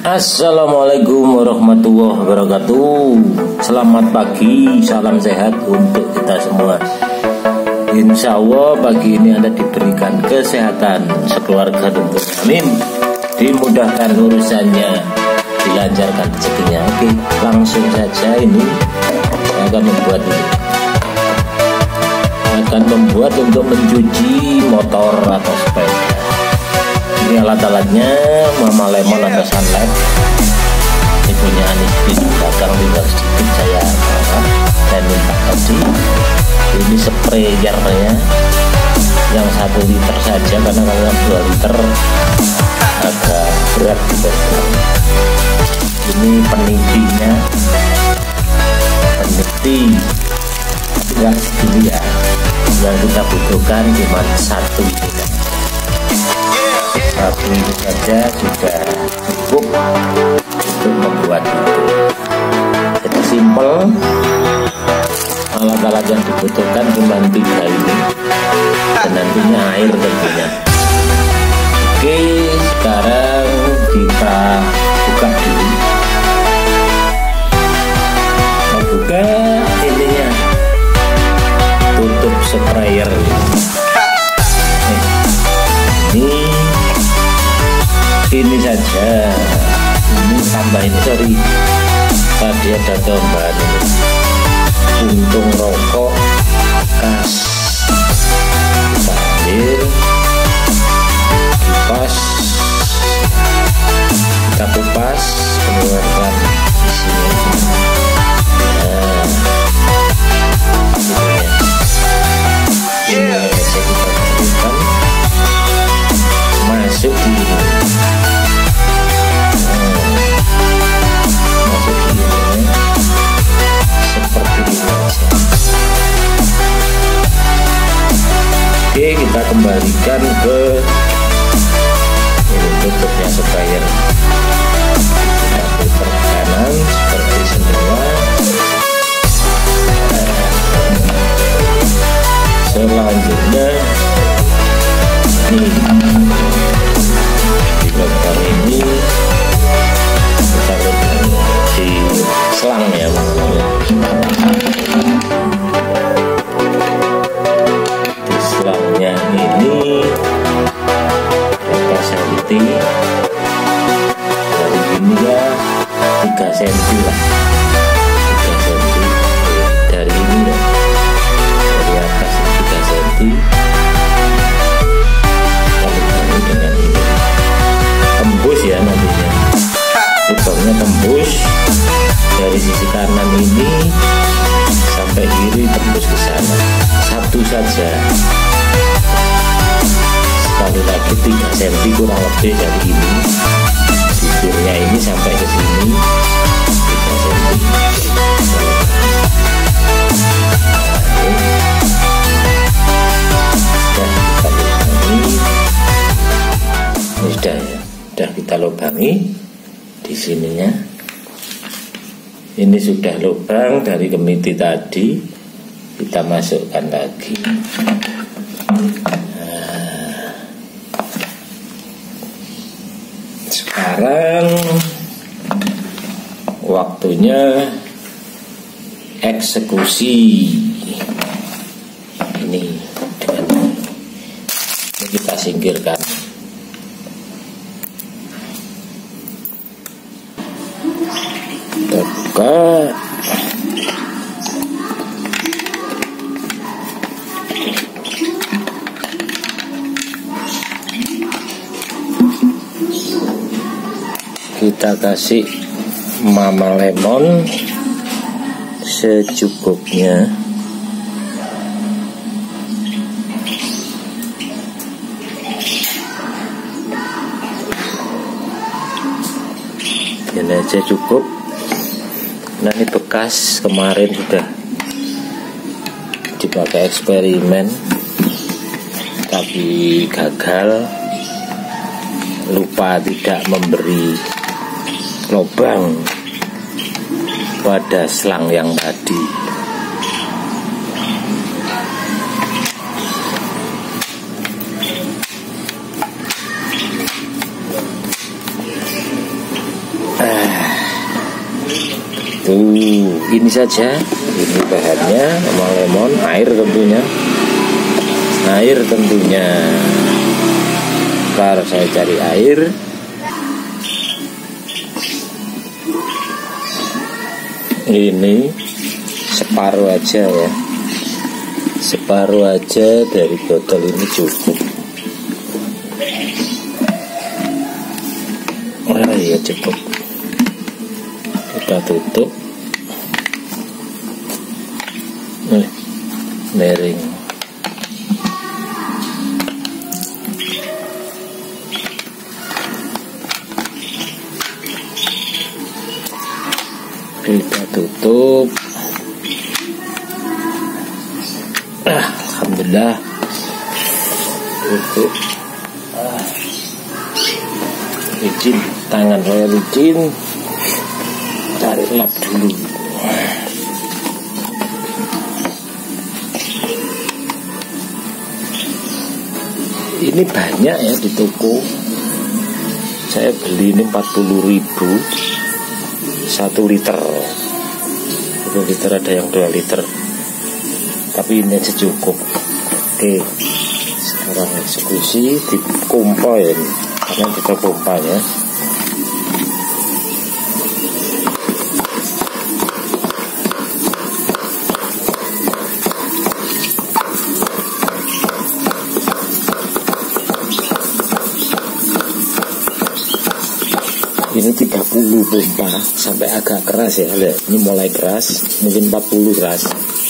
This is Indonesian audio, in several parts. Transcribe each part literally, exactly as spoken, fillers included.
Assalamualaikum warahmatullahi wabarakatuh. Selamat pagi, salam sehat untuk kita semua. Insya Allah pagi ini Anda diberikan kesehatan sekeluarga tentu. Amin. Dimudahkan urusannya, dilancarkan rezekinya. Oke, langsung saja ini saya akan membuat ini. akan membuat untuk mencuci motor atau sepeda. Ini alat-alatnya Mama Lemon atau Sunlight. Ini punya Anis di belakang, tinggal sedikit saya bawa dan minta tadi. Ini sprayernya yang satu liter saja, karena kalau dua liter agak berat gitu. Ini penitinya, peniti tidak segini ya. Yang kita butuhkan cuma satu ini. Satu ini saja sudah cukup untuk membuat itu. Jadi simple. Alat-alat yang dibutuhkan cuma tiga ini, dan nantinya air tentunya. Oke, sekarang kita buka dulu. Kita buka ininya, tutup sprayer. Ini ini saja. Ini tambahin, sorry, tadi ada tambahan ini. Untung rokok kas, kita ambil, kipas, kita kupas, keluarkan isinya. Nah, ini aja kita masukkan, masuk di ini. Oke, kita kembalikan ke ini tutupnya sprayer. Kita putar kanan seperti semula. Selanjutnya ini di belakang ini kita letakkan di selang ya. Selangnya ini berapa senti? Dari ini ya tiga senti lah, tiga senti dari ini ya, dari atas tiga senti. Lalu ini dengan ini tembus ya nantinya, lubangnya tembus dari sisi kanan ini sampai kiri, tembus ke sana. Satu saja, sekali lagi tiga senti kurang lebih dari ini, bibirnya ini sampai ke sini tiga senti. Sudah kita lubangi, ini sudah ya, sudah kita lubangi di sininya. Ini sudah lubang dari kemiti tadi, kita masukkan lagi. Nah, sekarang waktunya eksekusi. Ini dengan ini kita singkirkan. Buka. Kita kasih Mama Lemon secukupnya. Ini aja cukup. Nah, ini bekas kemarin sudah dipakai eksperimen tapi gagal, lupa tidak memberi lubang pada selang yang tadi. ini saja. Ini bahannya sama lemon, air tentunya. Air tentunya. Ntar saya cari air. Ini separuh aja ya. Separuh aja dari botol ini cukup. Oh iya cukup. Kita tutup. Nih, miring. Kita tutup. Ah, alhamdulillah. Tutup. Ah. Licin, tangan saya licin. Cari lap dulu. Ini banyak ya di toko. Saya beli ini empat puluh ribu satu liter. Satu liter ada yang dua liter. Tapi ini aja cukup. Oke, sekarang eksekusi dipompa ya, karena kita pompa ya. Ini tiga puluh pompa sampai agak keras ya, lihat. Ini mulai keras, mungkin empat puluh keras.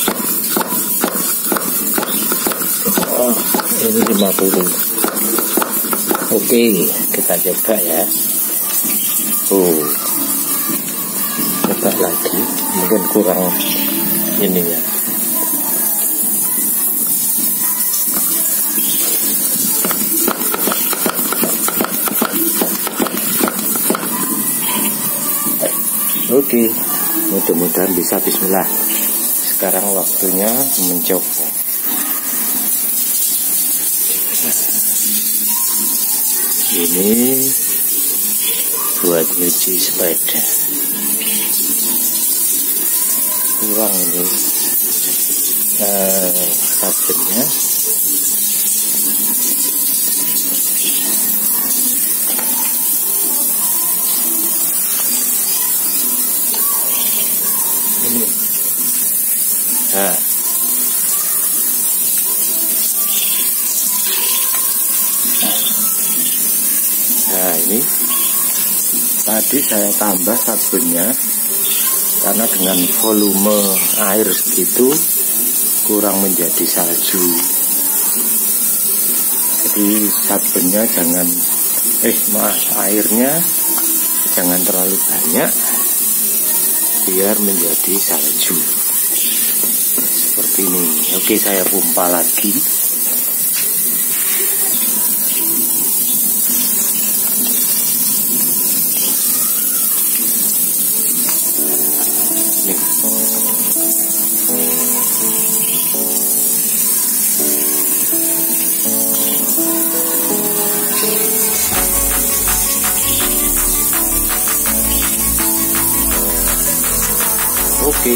Oh, ini lima puluh. Oke, kita coba ya. Oh, coba lagi, mungkin kurang ininya. Oke, mudah-mudahan bisa. Bismillah. Sekarang waktunya mencoba. Ini buat nyuci sepeda. Kurang ini eh, sabunnya. Ini. Nah. Nah ini tadi saya tambah sabunnya karena dengan volume air segitu kurang menjadi salju. Jadi sabunnya jangan eh maaf airnya jangan terlalu banyak biar menjadi salju seperti ini. Oke, saya pompa lagi. Nih. Oke.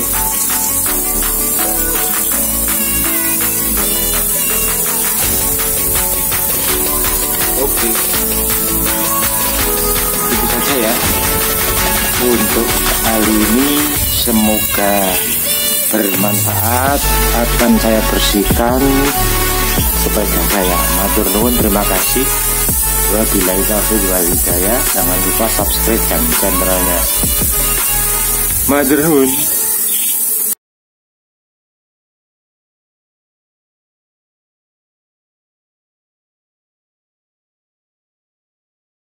Oke. Itu saja ya untuk kali ini. Semoga bermanfaat. Akan saya bersihkan sepeda saya. Matur nuwun, terima kasih. Wabillahi taufiq wal hidayah. Jangan lupa subscribe dan channelnya. Matur nuwun.